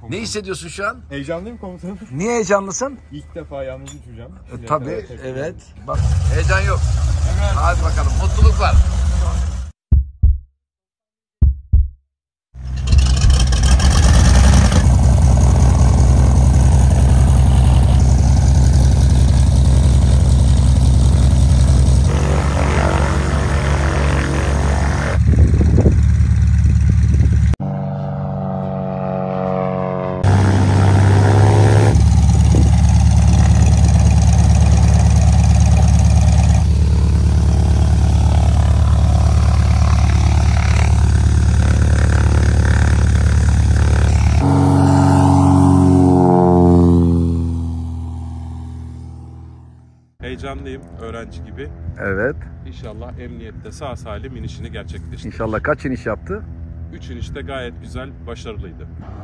Ne hissediyorsun şu an? Heyecanlıyım komutanım. Niye heyecanlısın? İlk defa yalnız uçacağım. Tabii, evet. Bak, heyecan yok. Evet. Hadi bakalım, mutluluklar. Heyecanlıyım, öğrenci gibi. Evet. İnşallah emniyette sağ salim inişini gerçekleştirir. İnşallah kaç iniş yaptı? 3 inişte gayet güzel, başarılıydı.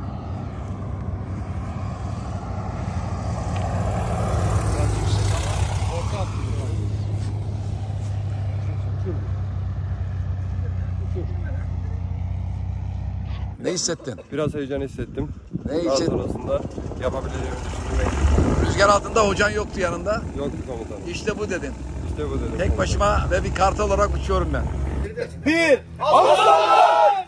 Ne hissettin? Biraz heyecan hissettim. Ne hissettin? Sonrasında yapabileceğimi düşündüm. Rüzgar altında hocan yoktu yanında. Yoktu komutanım. İşte bu dedin. İşte bu dedim. Tek başıma ve bir kartal olarak uçuyorum ben. Bir! Allah!